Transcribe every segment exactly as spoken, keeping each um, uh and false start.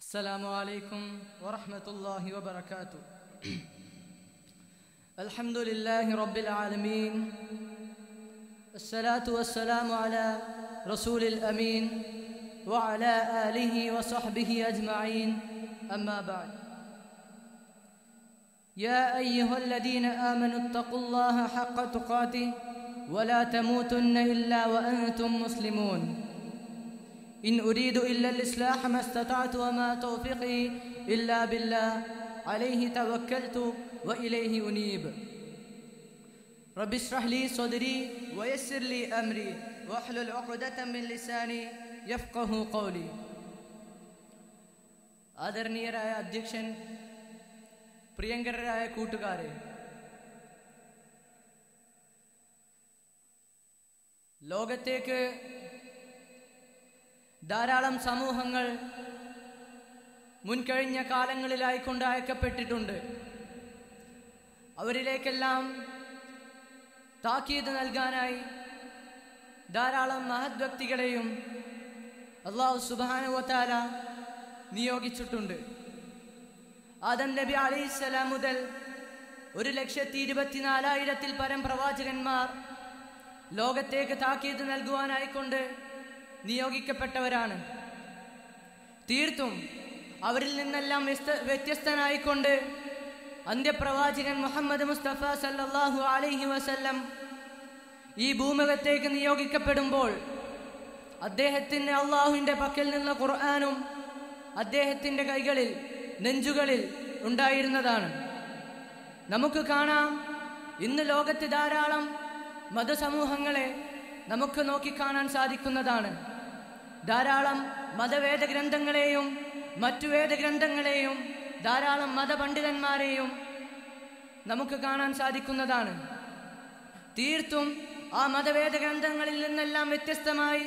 السلام عليكم ورحمة الله وبركاته. الحمد لله رب العالمين، الصلاة والسلام على رسول الأمين وعلى آله وصحبه أجمعين، أما بعد. يا أيها الذين آمنوا اتقوا الله حق تقاته ولا تموتن إلا وأنتم مسلمون. إن أريد إلا الإصلاح ما استطعت وما توفيقي إلا بالله عليه توكلت وإليه أنيب. رب اشرح لي صدري ويسر لي أمري واحلل عقدة من لساني يفقه قولي. ആദരണീയരായ അധ്യക്ഷൻ, പ്രിയങ്കരരായ കൂട്ടുകാരെ, ലോകത്തേക്ക് ധാരാളം സമൂഹങ്ങൾ മുൻകഴിഞ്ഞ കാലങ്ങളിലായി കൊണ്ട് അയക്കപ്പെട്ടിട്ടുണ്ട്. അവരിലേക്കെല്ലാം താക്കീത് നൽകാനായി ധാരാളം മഹത് വ്യക്തികളെയും അല്ലാഹു സുബ്ഹാനഹു വ തആല നിയോഗിച്ചിട്ടുണ്ട്. ആദം നബി അലൈഹിസ്സലാം മുതൽ ഒരു ലക്ഷത്തി ഇരുപത്തിനാലായിരത്തിൽ പരം പ്രവാചകന്മാർ ലോകത്തേക്ക് താക്കീത് നൽകുവാനായിക്കൊണ്ട് നിയോഗിക്കപ്പെട്ടവരാണ്. തീർത്തും അവരിൽ നിന്നെല്ലാം വ്യത്യസ്തനായിക്കൊണ്ട് അന്ത്യപ്രവാചകൻ മുഹമ്മദ് മുസ്തഫ സല്ലല്ലാഹു അലൈഹി വസല്ലം ഈ ഭൂമുഖത്തേക്ക് നിയോഗിക്കപ്പെടുമ്പോൾ അദ്ദേഹത്തിന് അള്ളാഹുവിൻ്റെ പക്കൽ നിന്നുള്ള ഖുർആനും അദ്ദേഹത്തിൻ്റെ കൈകളിൽ നെഞ്ചുകളിൽ ഉണ്ടായിരുന്നതാണ്. നമുക്ക് കാണാം, ഇന്ന് ലോകത്ത് ധാരാളം മതസമൂഹങ്ങളെ നമുക്ക് നോക്കിക്കാണാൻ സാധിക്കുന്നതാണ്. ധാരാളം മതവേദ ഗ്രന്ഥങ്ങളെയും മറ്റു വേദഗ്രന്ഥങ്ങളെയും ധാരാളം മതപണ്ഡിതന്മാരെയും നമുക്ക് കാണാൻ സാധിക്കുന്നതാണ്. തീർത്തും ആ മതവേദ ഗ്രന്ഥങ്ങളിൽ നിന്നെല്ലാം വ്യത്യസ്തമായി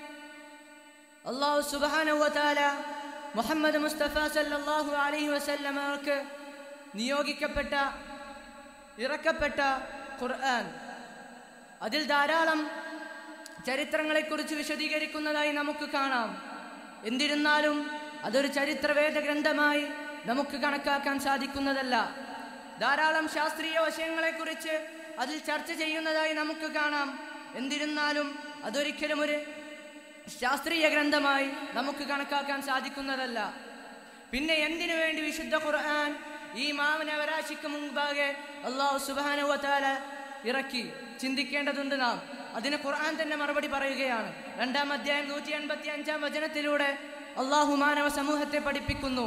അല്ലാഹു സുബ്ഹാനഹു വ തആല മുഹമ്മദ് മുസ്തഫ സല്ലല്ലാഹു അലൈഹി വസല്ലമക്ക് നിയോഗിക്കപ്പെട്ട ഇറക്കപ്പെട്ട ഖുർആൻ, അതിൽ ധാരാളം ചരിത്രങ്ങളെക്കുറിച്ച് വിശദീകരിക്കുന്നതായി നമുക്ക് കാണാം. എന്നിരുന്നാലും അതൊരു ചരിത്രവേദ ഗ്രന്ഥമായി നമുക്ക് കണക്കാക്കാൻ സാധിക്കുന്നതല്ല. ധാരാളം ശാസ്ത്രീയ വശങ്ങളെക്കുറിച്ച് അതിൽ ചർച്ച ചെയ്യുന്നതായി നമുക്ക് കാണാം. എന്നിരുന്നാലും അതൊരിക്കലും ഒരു ശാസ്ത്രീയ ഗ്രന്ഥമായി നമുക്ക് കണക്കാക്കാൻ സാധിക്കുന്നതല്ല. പിന്നെ എന്തിനു വേണ്ടി വിശുദ്ധ ഖുർആൻ ഈ മാനവരാശിക്ക് മുൻപാകെ അല്ലാഹു സുബ്ഹാനഹു വ തആല ഇറക്കി? ചിന്തിക്കേണ്ടതുണ്ട് നാം. അതിന് ഖുർആൻ തന്നെ മറുപടി പറയുകയാണ്. രണ്ടാം അധ്യായം നൂറ്റി എൺപത്തി അഞ്ചാം വചനത്തിലൂടെ അല്ലാഹു മാനവ സമൂഹത്തെ പഠിപ്പിക്കുന്നു.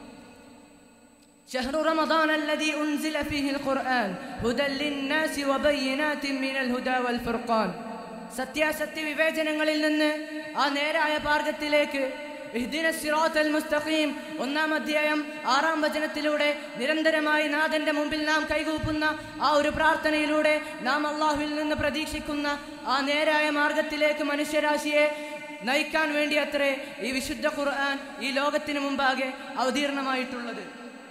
شهر رمضان الذي أنزل فيه القرآن هدى للناس وبينات من الهدى والفرقان. സത്യാസത്യ വിവേചനങ്ങളിൽ നിന്ന് ആ നേരായ മാർഗത്തിലേക്ക് ഇഹ്ദിന സിറാത്തൽ മുസ്തഖീം ഒന്നാം അധ്യായം ആറാം വചനത്തിലൂടെ നിരന്തരമായി നാഥന്റെ മുമ്പിൽ നാം കൈകൂപ്പുന്ന ആ ഒരു പ്രാർത്ഥനയിലൂടെ നാം അല്ലാഹുവിൽ നിന്ന് പ്രതീക്ഷിക്കുന്ന ആ നേരായ മാർഗത്തിലേക്ക് മനുഷ്യരാശിയെ നയിക്കാൻ വേണ്ടി അത്രേ ഈ വിശുദ്ധ ഖുർആൻ ഈ ലോകത്തിന് മുമ്പാകെ അവതീർണമായിട്ടുള്ളത്.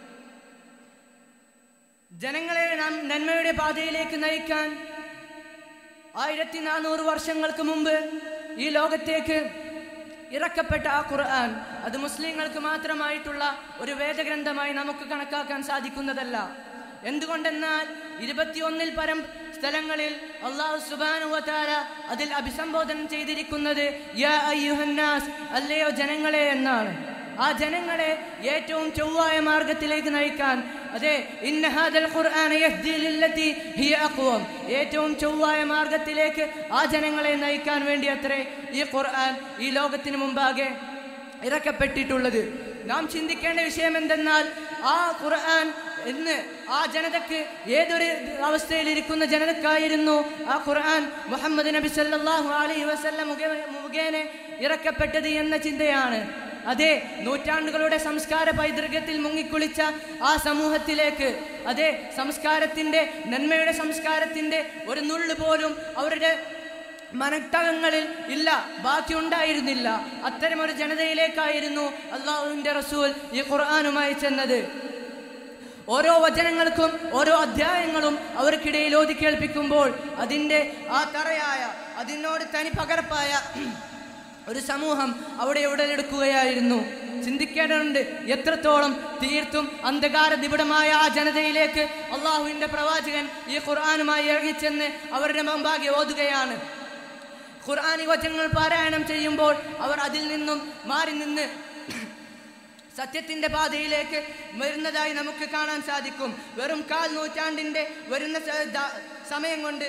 ജനങ്ങളെ നാം നന്മയുടെ പാതയിലേക്ക് നയിക്കാൻ ആയിരത്തി നാനൂറ് വർഷങ്ങൾക്ക് മുമ്പ് ഈ ലോകത്തേക്ക് ഇറക്കപ്പെട്ട ആ ഖുർആൻ അത് മുസ്ലിങ്ങൾക്ക് മാത്രമായിട്ടുള്ള ഒരു വേദഗ്രന്ഥമായി നമുക്ക് കണക്കാക്കാൻ സാധിക്കുന്നതല്ല. എന്തുകൊണ്ടെന്നാൽ ഇരുപത്തിയൊന്നിൽ പരം സ്ഥലങ്ങളിൽ അല്ലാഹു സുബ്ഹാനഹു വ തആല അതിൽ അഭിസംബോധന ചെയ്തിരിക്കുന്നത് യാ അയ്യുഹന്നാസ്, അല്ലയോ ജനങ്ങളെ എന്നാണ്. ആ ജനങ്ങളെ ഏറ്റവും ചൊവ്വായ മാർഗത്തിലേക്ക് നയിക്കാൻ, അതെ, ഇന്ന ഹാദൽ ഖുർആന യഹ്ദി ലില്ലതി ഹിയ അഖ്വം, ഏറ്റവും ചൊവ്വായ മാർഗത്തിലേക്ക് ആ ജനങ്ങളെ നയിക്കാൻ വേണ്ടി അത്രേ ഈ ഖുർആൻ ഈ ലോകത്തിന് മുമ്പാകെ ഇറക്കപ്പെട്ടിട്ടുള്ളത്. നാം ചിന്തിക്കേണ്ട വിഷയം എന്തെന്നാൽ ആ ഖുർആൻ ഇന്ന് ആ ജനതക്ക് ഏതൊരു അവസ്ഥയിലിരിക്കുന്ന ജനതക്കായിരുന്നു ആ ഖുർആൻ മുഹമ്മദ് നബി സല്ലല്ലാഹു അലൈഹി വസല്ലം മുഖേന ഇറക്കപ്പെട്ടത് എന്ന ചിന്തയാണ്. അതെ, നൂറ്റാണ്ടുകളുടെ സംസ്കാര പൈതൃകത്തിൽ മുങ്ങിക്കുളിച്ച ആ സമൂഹത്തിലേക്ക്, അതെ, സംസ്കാരത്തിന്റെ നന്മയുടെ സംസ്കാരത്തിന്റെ ഒരു നുള്ളു പോലും അവരുടെ മനത്തകങ്ങളിൽ ഇല്ല, ബാക്കിയുണ്ടായിരുന്നില്ല. അത്തരമൊരു ജനതയിലേക്കായിരുന്നു അല്ലാഹുവിന്റെ റസൂൽ ഈ ഖുർആനുമായി ചെന്നത്. ഓരോ വചനങ്ങൾക്കും ഓരോ അധ്യായങ്ങളും അവർക്കിടയിൽ ഓതി കേൾപ്പിക്കുമ്പോൾ അതിൻ്റെ ആ തറയായ, അതിനോട് തനി പകർപ്പായ ഒരു സമൂഹം അവിടെ ഉടലെടുക്കുകയായിരുന്നു. ചിന്തിക്കേണ്ടതുണ്ട്, എത്രത്തോളം തീർത്തും അന്ധകാര നിബിഡമായ ആ ജനതയിലേക്ക് അള്ളാഹുവിൻ്റെ പ്രവാചകൻ ഈ ഖുർആനുമായി ഇറങ്ങിച്ചെന്ന് അവരുടെ മുമ്പാകെ ഓതുകയാണ്. ഖുർആനി വചനങ്ങൾ പാരായണം ചെയ്യുമ്പോൾ അവർ അതിൽ നിന്നും മാറി നിന്ന് സത്യത്തിന്റെ പാതയിലേക്ക് വരുന്നതായി നമുക്ക് കാണാൻ സാധിക്കും. വെറും കാൽ നൂറ്റാണ്ടിന്റെ വരുന്ന സമയം കൊണ്ട്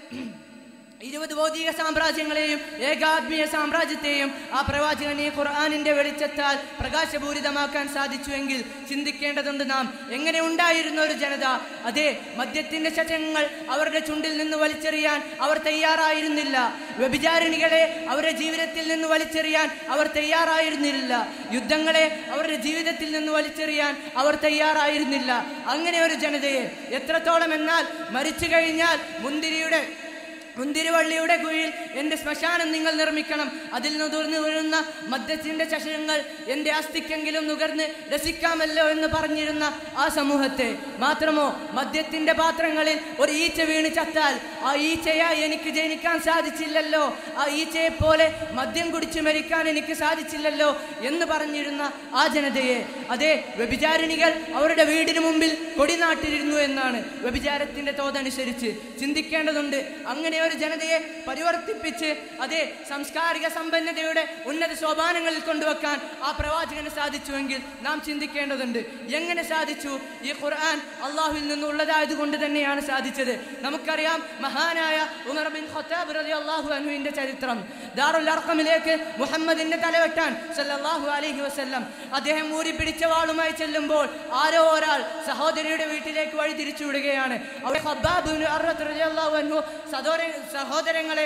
ഇരുപത് ഭൗതിക സാമ്രാജ്യങ്ങളെയും ഏകാത്മീയ സാമ്രാജ്യത്തെയും ആ പ്രവാചകൻ ഈ ഖുർആനിന്റെ വെളിച്ചത്താൽ പ്രകാശപൂരിതമാക്കാൻ സാധിച്ചുവെങ്കിൽ ചിന്തിക്കേണ്ടതുണ്ട് നാം. എങ്ങനെ ഉണ്ടായിരുന്ന ഒരു ജനത, അതെ, മദ്യത്തിന്റെ ശചങ്ങൾ അവരുടെ ചുണ്ടിൽ നിന്ന് വലിച്ചെറിയാൻ അവർ തയ്യാറായിരുന്നില്ല. വ്യഭിചാരിണികളെ അവരുടെ ജീവിതത്തിൽ നിന്ന് വലിച്ചെറിയാൻ അവർ തയ്യാറായിരുന്നില്ല. യുദ്ധങ്ങളെ അവരുടെ ജീവിതത്തിൽ നിന്ന് വലിച്ചെറിയാൻ അവർ തയ്യാറായിരുന്നില്ല. അങ്ങനെ ഒരു ജനതയെ എത്രത്തോളം എന്നാൽ മരിച്ചു കഴിഞ്ഞാൽ മുന്തിരിയുടെ മുന്തിരിവള്ളിയുടെ കുഴിയിൽ എൻ്റെ ശ്മശാനം നിങ്ങൾ നിർമ്മിക്കണം, അതിൽ നുകർന്നു വീഴുന്ന മദ്യത്തിന്റെ ചഷകങ്ങൾ എൻ്റെ അസ്ഥിക്കെങ്കിലും നുകർന്ന് രസിക്കാമല്ലോ എന്ന് പറഞ്ഞിരുന്ന ആ സമൂഹത്തെ, മാത്രമോ മദ്യത്തിന്റെ പാത്രങ്ങളിൽ ഒരു ഈച്ച വീണ് ചത്താൽ ആ ഈച്ചയായി എനിക്ക് ജനിക്കാൻ സാധിച്ചില്ലല്ലോ, ആ ഈച്ചയെ പോലെ മദ്യം കുടിച്ചു മരിക്കാൻ എനിക്ക് സാധിച്ചില്ലല്ലോ എന്ന് പറഞ്ഞിരുന്ന ആ ജനതയെ, അതെ, വ്യഭിചാരിണികൾ അവരുടെ വീടിന് മുമ്പിൽ കൊടിനാട്ടിരുന്നു എന്നാണ് വ്യഭിചാരത്തിന്റെ തോതനുസരിച്ച്. ചിന്തിക്കേണ്ടതുണ്ട്, അങ്ങനെ ഒരു ജനതയെ പരിവർത്തിപ്പിച്ച് അതേ സാംസ്കാരിക സമ്പന്നതയുടെ ഉന്നത സോപാനങ്ങളിൽ കൊണ്ടുവെക്കാൻ ആ പ്രവാചകന് സാധിച്ചുവെങ്കിൽ നാം ചിന്തിക്കേണ്ടതുണ്ട്, എങ്ങനെ സാധിച്ചു? ഈ ഖുർആൻ അള്ളാഹുവിൽ നിന്നുള്ളതായത് കൊണ്ട് തന്നെയാണ് സാധിച്ചത്. നമുക്കറിയാം മഹാനായ ഉമർ ബിൻ ഖത്താബ് റളിയല്ലാഹു അൻഹുവിന്റെ ചരിത്രം. ദാറുൽ അർഖമിലേക്ക് മുഹമ്മദിന്റെ തലവെട്ടാൻ സല്ലല്ലാഹു അലൈഹി വസല്ലം അദ്ദേഹം ഊരി പിടിച്ച വാളുമായി ചെല്ലുമ്പോൾ ആരോ ഒരാൾ സഹോദരിയുടെ വീട്ടിലേക്ക് വഴി തിരിച്ചു വിടുകയാണ്. അവിടെ ഖബ്ബാബ് ബിൻ അർറത്ത് റളിയല്ലാഹു അൻഹു സഹോദരങ്ങളെ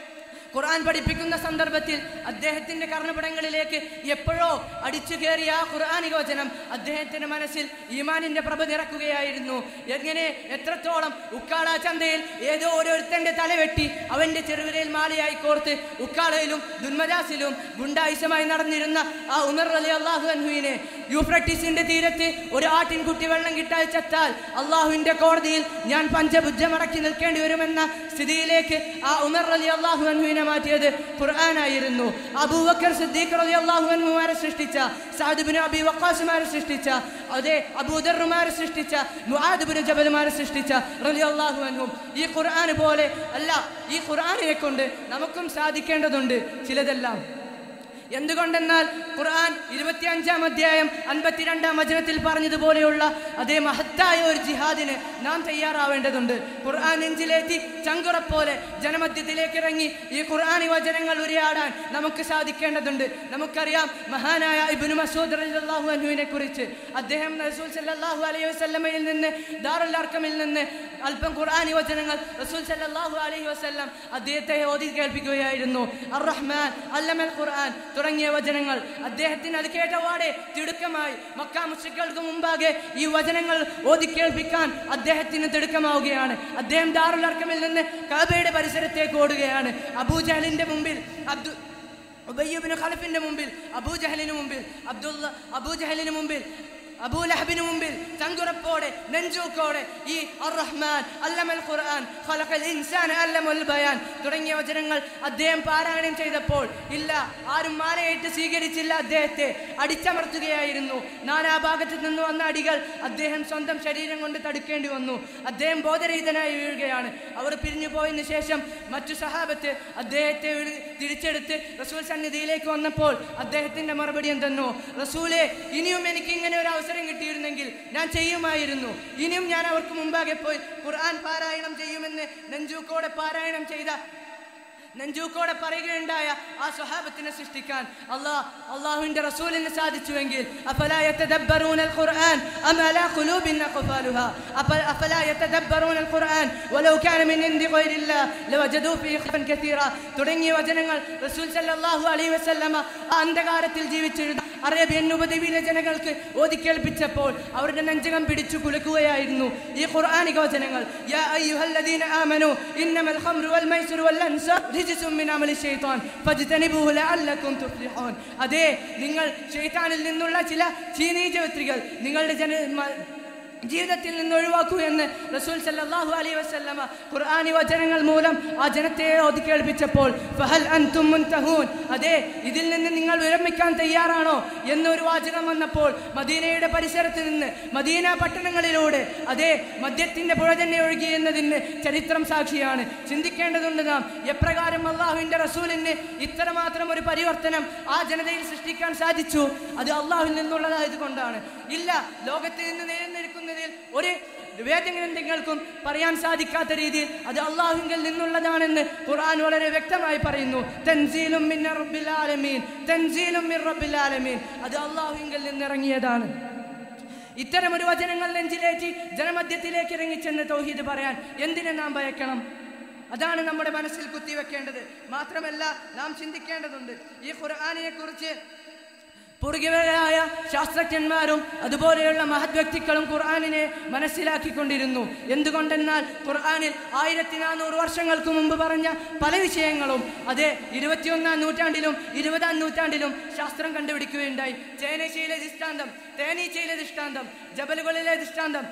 ഖുർആൻ പഠിപ്പിക്കുന്ന സന്ദർഭത്തിൽ അദ്ദേഹത്തിന്റെ കർണപടങ്ങളിലേക്ക് എപ്പോഴോ അടിച്ചു കയറിയ ആ ഖുർആനിക വചനം അദ്ദേഹത്തിന്റെ മനസ്സിൽ ഈമാനിന്റെ പ്രഭ നിറക്കുകയായിരുന്നു. എങ്ങനെ എത്രത്തോളം ഉക്കാള ചന്തയിൽ ഏതോ ഓരോരുത്തന്റെ തലവെട്ടി അവന്റെ ചെറുവിരയിൽ മാലയായി കോർത്ത് ഉക്കാളയിലും ദുന്മജാസിലും ഗുണ്ടായുസമായി നടന്നിരുന്ന ആ ഉമർ റളിയല്ലാഹു അൻഹുവിനെ യൂഫ്രട്ടീസിന്റെ തീരത്ത് ഒരു ആട്ടിൻകുട്ടി വെള്ളം കിട്ടാതെ ചത്താൽ അള്ളാഹുവിന്റെ കോടതിയിൽ ഞാൻ പഞ്ചഭുജമടക്കി നിൽക്കേണ്ടി വരുമെന്ന സ്ഥിതിയിലേക്ക് ആ ഉമർ റളിയല്ലാഹു അൻഹുവിനെ മാറ്റിയത് ഖുർആനായിരുന്നു. അബൂബക്കർ സിദ്ദീഖ് റളിയല്ലാഹു അൻഹുമാരെ സൃഷ്ടിച്ച, സഅദ് ഇബ്നു അബീ വഖാസുമാരെ സൃഷ്ടിച്ച, അതേ അബൂദർമാരെ സൃഷ്ടിച്ച, മുആദ് ഇബ്നു ജബൽമാരെ സൃഷ്ടിച്ച റളിയല്ലാഹു അൻഹും ഈ ഖുർആൻ പോലെ അല്ല, ഈ ഖുർആനിനെ കൊണ്ട് നമുക്കും സാധിക്കേണ്ടതുണ്ട് ചിലതെല്ലാം. എന്തുകൊണ്ടെന്നാൽ ഖുർആൻ ഇരുപത്തിയഞ്ചാം അധ്യായം അൻപത്തിരണ്ടാം വചനത്തിൽ പറഞ്ഞതുപോലെയുള്ള അതേ മഹത്തായ ഒരു ജിഹാദിന് നാം തയ്യാറാവേണ്ടതുണ്ട്. ഖുർആൻ നെഞ്ചിലേറ്റി ചങ്കുറപ്പോലെ ജനമധ്യത്തിലേക്ക് ഇറങ്ങി ഈ ഖുർആനി വചനങ്ങൾ ഉരിയാടാൻ നമുക്ക് സാധിക്കേണ്ടതുണ്ട്. നമുക്കറിയാം മഹാനായ ഇബ്നു മസ്ഊദ് റളിയല്ലാഹു അൻഹുവിനെ കുറിച്ച്. അദ്ദേഹം റസൂൽ സല്ലല്ലാഹു അലൈഹി വസല്ലമയിൽ നിന്ന് ദാറുൽ അർഖമിൽ നിന്ന് അല്പം ഖുർആനി വചനങ്ങൾ റസൂൽ സല്ലല്ലാഹു അലൈഹി വസല്ലം അദ്ദേഹത്തെ ഓതി കേൾപ്പിക്കുകയായിരുന്നു. അർ റഹ്മാൻ അല്ലമൽ ഖുർആൻ തുടങ്ങിയ വചനങ്ങൾ അദ്ദേഹത്തിന് അത് കേട്ടവാടെ തിടുക്കമായി മക്ക മുശ്രിക്കുകൾക്ക് മുമ്പാകെ ഈ വചനങ്ങൾ ഓതി കേൾപ്പിക്കാൻ അദ്ദേഹത്തിന് തിടുക്കമാവുകയാണ്. അദ്ദേഹം ദാറുൽ അർഖമിൽ നിന്ന് കഅബയുടെ പരിസരത്തേക്ക് ഓടുകയാണ്. അബൂജഹലിന്റെ മുമ്പിൽ അബ്ദു ഉബയ്യ് ഇബ്നു ഖലഫിന്റെ മുമ്പിൽ അബൂജഹലിന് മുമ്പിൽ അബ്ദുള്ള അബൂജഹലിന് മുമ്പിൽ അബൂലഹബിന് മുമ്പിൽ ചങ്കുറപ്പോടെ നെഞ്ചൂക്കോടെ ഈ അർ റഹ്മാൻ അല്ലമൽ ഖുർആൻ ഖലഖൽ ഇൻസാന അല്ലമൽ ബയാൻ തുടങ്ങിയ വചനങ്ങൾ അദ്ദേഹം പാരായണം ചെയ്തപ്പോൾ ഇല്ല, ആരും മാലയിട്ട് സ്വീകരിച്ചില്ല. അദ്ദേഹത്തെ അടിച്ചമർത്തുകയായിരുന്നു. നാനാഭാഗത്തു നിന്ന് വന്ന അടികൾ അദ്ദേഹം സ്വന്തം ശരീരം കൊണ്ട് തടുക്കേണ്ടി വന്നു. അദ്ദേഹം ബോധരഹിതനായി വീഴുകയാണ്. അവർ പിരിഞ്ഞു പോയതിനു ശേഷം മറ്റു സഹാബത്ത് അദ്ദേഹത്തെ തിരിച്ചെടുത്ത് റസൂൽ സന്നിധിയിലേക്ക് വന്നപ്പോൾ അദ്ദേഹത്തിന്റെ മറുപടി എന്തെന്നോ, റസൂലേ, ഇനിയും എനിക്ക് ഇങ്ങനെ ഒരു അവസരം കിട്ടിയിരുന്നെങ്കിൽ ഞാൻ ചെയ്യുമായിരുന്നു. ഇനിയും ഞാൻ അവർക്ക് മുമ്പാകെ പോയി ഖുർആൻ പാരായണം ചെയ്യുമെന്ന് നെഞ്ചൂക്കോടെ പാരായണം ചെയ്ത നെഞ്ചൂക്കോടെ പറയുകയുണ്ടായ ആ സ്വഹാബത്തിനെ സൃഷ്ടിക്കാൻ അല്ലാഹ് അല്ലാഹുവിന്റെ റസൂലിന് സാധിച്ചുവെങ്കിൽ അഫലാ യതദബ്ബറൂനൽ ഖുർആൻ അം അലാ ഖുലൂബിൻ അഖ്ഫാലുഹാ അഫലാ യതദബ്ബറൂനൽ ഖുർആൻ വലൗ കാന മിൻ ഇൻദി ഗൈരില്ലാഹ് ലവജദൂ ഫീഹി ഖിഫൻ കതീറ തുടങ്ങിയ വചനങ്ങൾ റസൂൽ സല്ലല്ലാഹു അലൈഹി വസല്ലമ അന്ധകാരത്തിൽ ജീവിച്ചിരുന്ന അറേബ്യൻ ഉപദ്വീപിലെ ജനങ്ങൾക്ക് ഓതി കേൾപ്പിച്ചപ്പോൾ അവരുടെ നെഞ്ചകം പിടിച്ചു കുലുക്കുകയായിരുന്നു ഈ ഖുർആനിക വചനങ്ങൾ. യാ അയ്യുഹല്ലദീന ആമനൂ ഇന്നമൽ ഖംറു വൽ മൈസിറു വൽ അൻസാബ് റിജ്സും മിൻ അമലി ശൈത്താൻ ഫജ്തനിബൂഹു ലഅല്ലകും തുഫ്ലിഹൂൻ. അതേ, നിങ്ങൾ ശൈത്താനിൽ നിന്നുള്ള ചില ചീനീജവത്രികൾ നിങ്ങളുടെ ജന ജീവിതത്തിൽ നിന്ന് ഒഴിവാക്കൂ എന്ന് റസൂൽ സല്ലല്ലാഹു അലൈഹി വസല്ലമ ഖുർആനി വചനങ്ങൾ മൂലം ആ ജനത്തെ ഓതി കേൾപ്പിച്ചപ്പോൾ ഫഹൽ അൻതും മുൻതഹൂൻ, അതെ ഇതിൽ നിന്ന് നിങ്ങൾ വിരമിക്കാൻ തയ്യാറാണോ എന്നൊരു വാചകം വന്നപ്പോൾ മദീനയുടെ പരിസരത്ത് നിന്ന് മദീന പട്ടണങ്ങളിലൂടെ അതേ മദ്യത്തിന്റെ പുഴ തന്നെ ഒഴുകി എന്നതിന് ചരിത്രം സാക്ഷിയാണ്. ചിന്തിക്കേണ്ടതുണ്ട് നാം എപ്രകാരം അള്ളാഹുവിന്റെ റസൂലിന് ഇത്രമാത്രം ഒരു പരിവർത്തനം ആ ജനതയിൽ സൃഷ്ടിക്കാൻ സാധിച്ചു. അത് അള്ളാഹുവിൽ നിന്നുള്ളതായത് കൊണ്ടാണ്. ഇല്ല, ലോകത്ത് നിന്ന് നിലനിൽക്കുന്നതിൽ ഒരു വേദഗ്രന്ഥങ്ങൾക്കും പറയാൻ സാധിക്കാത്ത രീതിയിൽ അത് അള്ളാഹുവിൽ നിന്നുള്ളതാണെന്ന് ഖുർആൻ വളരെ വ്യക്തമായി പറയുന്നു. തൻസീലും മിൻ റബ്ബിൽ ആലമീൻ, തൻസീലും മിൻ റബ്ബിൽ ആലമീൻ, അത് അള്ളാഹുവിൽ നിന്നിറങ്ങിയതാണ്. ഇത്തരമൊരു വചനങ്ങൾ നെഞ്ചിലേറ്റി ജനമധ്യത്തിലേക്ക് ഇറങ്ങിച്ചെന്ന് തൗഹീദ് പറയാൻ എന്തിനെ നാം ഭയക്കണം? അതാണ് നമ്മുടെ മനസ്സിൽ കുത്തിവെക്കേണ്ടത്. മാത്രമല്ല നാം ചിന്തിക്കേണ്ടതുണ്ട് ഈ ഖുർആനിനെ കുറിച്ച് പൂർവികരായ ശാസ്ത്രജ്ഞന്മാരും അതുപോലെയുള്ള മഹത് വ്യക്തികളും ഖുർആനിനെ മനസ്സിലാക്കിക്കൊണ്ടിരുന്നു. എന്തുകൊണ്ടെന്നാൽ ഖുർആനിൽ ആയിരത്തി നാനൂറ് വർഷങ്ങൾക്ക് മുമ്പ് പറഞ്ഞ പല വിഷയങ്ങളും അതേ ഇരുപത്തിയൊന്നാം നൂറ്റാണ്ടിലും ഇരുപതാം നൂറ്റാണ്ടിലും ശാസ്ത്രം കണ്ടുപിടിക്കുകയുണ്ടായി. ചേനീച്ചയിലെ ദൃഷ്ടാന്തം, തേനീച്ചയിലെ ദൃഷ്ടാന്തം, ജബലുകളിലെ ദൃഷ്ടാന്തം,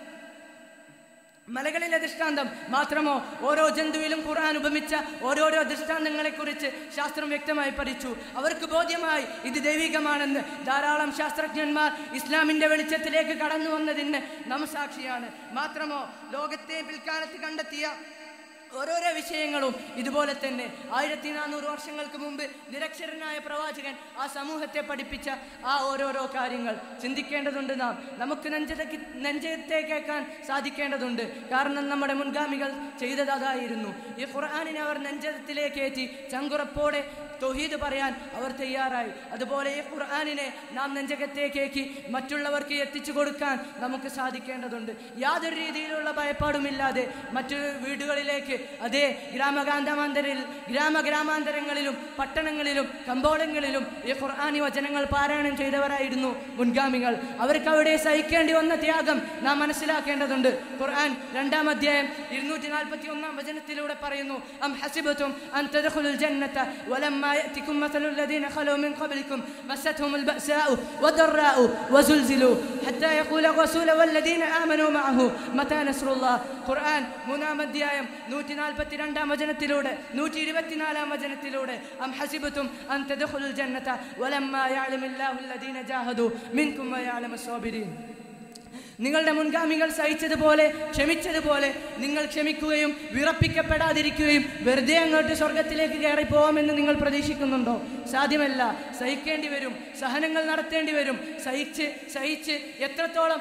മലകളിലെ ദൃഷ്ടാന്തം, മാത്രമോ ഓരോ ജന്തുവിലും ഖുർആൻ ഉപമിച്ച ഓരോരോ ദൃഷ്ടാന്തങ്ങളെക്കുറിച്ച് ശാസ്ത്രം വ്യക്തമായി പഠിച്ചു. അവർക്ക് ബോധ്യമായി ഇത് ദൈവികമാണെന്ന്. ധാരാളം ശാസ്ത്രജ്ഞന്മാർ ഇസ്ലാമിന്റെ വെളിച്ചത്തിലേക്ക് കടന്നു വന്നതിന് നാം സാക്ഷിയാണ്. മാത്രമോ ലോകത്തെ പിൽക്കാലത്ത് കണ്ടെത്തിയ ഓരോരോ വിഷയങ്ങളും ഇതുപോലെ തന്നെ ആയിരത്തി നാനൂറ് വർഷങ്ങൾക്ക് മുമ്പ് നിരക്ഷരനായ പ്രവാചകൻ ആ സമൂഹത്തെ പഠിപ്പിച്ച ആ ഓരോരോ കാര്യങ്ങൾ ചിന്തിക്കേണ്ടതുണ്ട്. നാം നമുക്ക് നെഞ്ചതയ്ക്ക് നെഞ്ചത്തെ കേൾക്കാൻ സാധിക്കേണ്ടതുണ്ട്. കാരണം നമ്മുടെ മുൻഗാമികൾ ചെയ്തത് അതായിരുന്നു. ഈ ഖുർആനിനെ അവർ നെഞ്ചത്തിലേക്ക് ഏറ്റി ചങ്കുറപ്പോടെ തൗഹീദ് പറയാൻ അവർ തയ്യാറായി. അതുപോലെ ഈ ഖുർആനിനെ നാം നെഞ്ചകത്തേക്കേക്ക് മറ്റുള്ളവർക്ക് എത്തിച്ചു കൊടുക്കാൻ നമുക്ക് സാധിക്കേണ്ടതുണ്ട്. യാതൊരു രീതിയിലുള്ള ഭയപ്പാടുമില്ലാതെ മറ്റു വീടുകളിലേക്ക് അതേ ഗ്രാമകാന്താമാന്തരിൽ ഗ്രാമഗ്രാമാന്തരങ്ങളിലും പട്ടണങ്ങളിലും കമ്പോളങ്ങളിലും ഈ ഖുർആനി വചനങ്ങൾ പാരായണം ചെയ്തവരായിരുന്നു മുൻഗാമികൾ. അവർക്ക് അവിടെ സഹിക്കേണ്ടി വന്ന ത്യാഗം നാം മനസ്സിലാക്കേണ്ടതുണ്ട്. ഖുർആൻ രണ്ടാം അധ്യായം ഇരുന്നൂറ്റി നാൽപ്പത്തി ഒന്നാം വചനത്തിലൂടെ പറയുന്നു, അം ഹസിബതും അൻ തദ്ഖുലുൽ ജന്നത വലമ്മാ യഅതികും മസലുൽ ലദീന ഖലൂ മിൻ ഖബ്ലികും മസ്സതുഹുൽ ബഅസാഉ വദറാഉ വസുൽസിലു ഹത്താ യഖൂല റസൂല വല്ലദീന ആമനൂ മഅഹു മതാ നസ്റുല്ലാഹ്. ഖുർആൻ മൂന്നാം അധ്യായം നൂറ്റി നാൽപ്പത്തി രണ്ടാം വചനത്തിലൂടെ നൂറ്റി ഇരുപത്തിനാലാം വചനത്തിലൂടെ അം ഹസിബതും അൻ തദ്ഖുലുൽ ജന്നത വലമ്മാ യഅലമുല്ലാഹു അല്ലദീന ജാഹദൂ മിൻകും വയഅലമുസ് സാബിരീൻ. നിങ്ങളുടെ മുൻഗാമികൾ സഹിച്ചതുപോലെ ക്ഷമിച്ചതുപോലെ നിങ്ങൾ ക്ഷമിക്കുകയും വിറപ്പിക്കപ്പെടാതിരിക്കുകയും വെറുതെ അങ്ങോട്ട് സ്വർഗത്തിലേക്ക് കയറിപ്പോവാമെന്ന് നിങ്ങൾ പ്രതീക്ഷിക്കുന്നുണ്ടോ? സാധ്യമല്ല. സഹിക്കേണ്ടി വരും, സഹനങ്ങൾ നടത്തേണ്ടി വരും. സഹിച്ച് സഹിച്ച് എത്രത്തോളം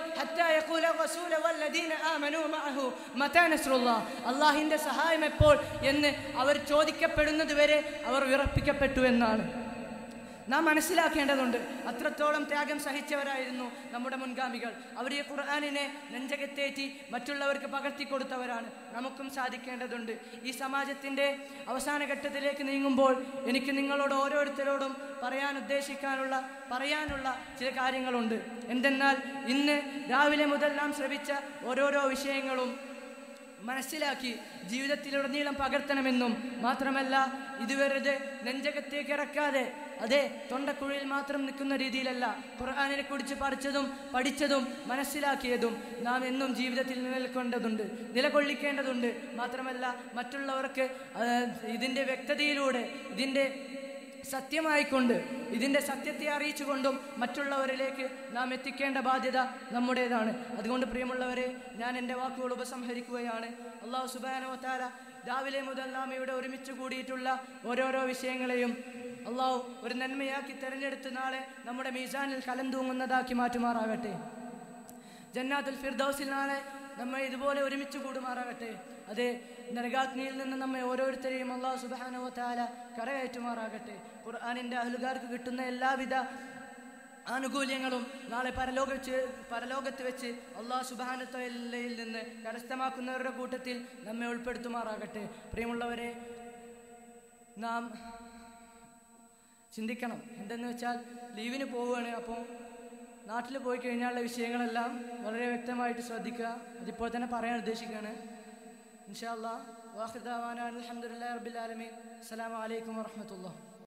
അള്ളാഹിന്റെ സഹായം എപ്പോൾ എന്ന് അവർ ചോദിക്കപ്പെടുന്നത് വരെ അവർ വിറപ്പിക്കപ്പെട്ടു എന്നാണ് നാം മനസ്സിലാക്കേണ്ടതുണ്ട്. അത്രത്തോളം ത്യാഗം സഹിച്ചവരായിരുന്നു നമ്മുടെ മുൻഗാമികൾ. അവർ ഈ ഖുർആനിനെ നെഞ്ചകത്തേറ്റി മറ്റുള്ളവർക്ക് പകർത്തി കൊടുത്തവരാണ്. നമുക്കും സാധിക്കേണ്ടതുണ്ട്. ഈ സമാജത്തിൻ്റെ അവസാന ഘട്ടത്തിലേക്ക് നീങ്ങുമ്പോൾ എനിക്ക് നിങ്ങളോട് ഓരോരുത്തരോടും പറയാൻ ഉദ്ദേശിക്കാനുള്ള പറയാനുള്ള ചില കാര്യങ്ങളുണ്ട്. എന്തെന്നാൽ ഇന്ന് രാവിലെ മുതൽ നാം ശ്രവിച്ച ഓരോരോ വിഷയങ്ങളും മനസ്സിലാക്കി ജീവിതത്തിലുടനീളം പകർത്തണമെന്നും മാത്രമല്ല ഇത് വെറുതെ നെഞ്ചകത്തേക്ക് ഇറക്കാതെ അതെ തൊണ്ടക്കുഴിയിൽ മാത്രം നിൽക്കുന്ന രീതിയിലല്ല ഖുർആനിനെ കുറിച്ച് പഠിച്ചതും പഠിച്ചതും മനസ്സിലാക്കിയതും നാം എന്നും ജീവിതത്തിൽ നിലനിൽക്കേണ്ടതുണ്ട്, നിലകൊള്ളിക്കേണ്ടതുണ്ട്. മാത്രമല്ല മറ്റുള്ളവർക്ക് ഇതിൻ്റെ വ്യക്തതയിലൂടെ ഇതിൻ്റെ സത്യമായിക്കൊണ്ട് ഇതിൻ്റെ സത്യത്തെ അറിയിച്ചുകൊണ്ടും മറ്റുള്ളവരിലേക്ക് നാം എത്തിക്കേണ്ട ബാധ്യത നമ്മുടേതാണ്. അതുകൊണ്ട് പ്രിയമുള്ളവരെ, ഞാൻ എൻ്റെ വാക്കുകൾ ഉപസംഹരിക്കുകയാണ്. അല്ലാഹു സുബ്ഹാനഹു വ തആല രാവിലെ മുതൽ നാം ഇവിടെ ഒരുമിച്ച് കൂടിയിട്ടുള്ള ഓരോരോ വിഷയങ്ങളെയും അല്ലാഹു ഒരു നന്മയാക്കി തിരഞ്ഞെടുത്ത് നാളെ നമ്മുടെ മീസാനിൽ കലം തൂങ്ങുന്നതാക്കി മാറ്റുമാറാകട്ടെ. ജന്നാത്തുൽ ഫിർദൗസിൽ നാളെ നമ്മെ ഇതുപോലെ ഒരുമിച്ച് കൂടുമാറാകട്ടെ. അതെ, നരകാഗ്നിയിൽ നിന്ന് നമ്മെ ഓരോരുത്തരെയും അല്ലാഹു സുബ്ഹാനഹു വ തആല കരകയറ്റുമാറാകട്ടെ. ഖുർആനിൻ്റെ അഹ്ലുകാർക്ക് കിട്ടുന്ന എല്ലാവിധ ആനുകൂല്യങ്ങളും നാളെ പരലോക വെച്ച് പരലോകത്ത് വെച്ച് അല്ലാഹു സുബ്ഹാനഹു വ തആലയിൽ നിന്ന് കരസ്ഥമാക്കുന്നവരുടെ കൂട്ടത്തിൽ നമ്മെ ഉൾപ്പെടുത്തുമാറാകട്ടെ. പ്രിയമുള്ളവരെ, നാം ചിന്തിക്കണം. എന്തെന്ന് വെച്ചാൽ ലീവിന് പോവുകയാണ്. അപ്പോൾ നാട്ടിൽ പോയി കഴിഞ്ഞാലുള്ള വിഷയങ്ങളെല്ലാം വളരെ വ്യക്തമായിട്ട് ശ്രദ്ധിക്കുക. അതിപ്പോൾ തന്നെ പറയാൻ ഉദ്ദേശിക്കുകയാണ്. ഇൻഷാ അല്ലാഹ് വാഖിർ ദഅവാനാ അൽഹംദുലില്ലാഹി റബ്ബിൽ ആലമീൻ. അസ്സലാമു അലൈക്കും വറഹ്മത്തുള്ളാഹി.